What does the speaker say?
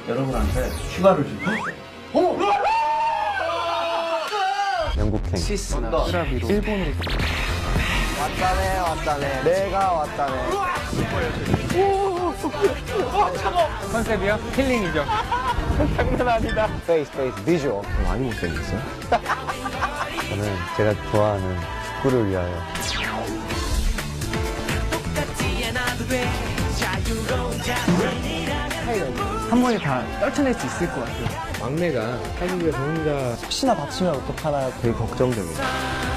여러분한테 휴가를 주고. 어머! 영국행, 스위스나 쓰라비로, 일본으로. 왔다네. 내가 왔다네. 컨셉이요? 힐링이죠. 장난 아니다. 페이스, 비주얼. 많이 못생겼어요? 저는 제가 좋아하는 축구를 위하여. 한 번에 다 떨쳐낼 수 있을 것 같아요. 막내가 한국에서 혼자 혹시나 다치면 어떡하나 되게 걱정됩니다.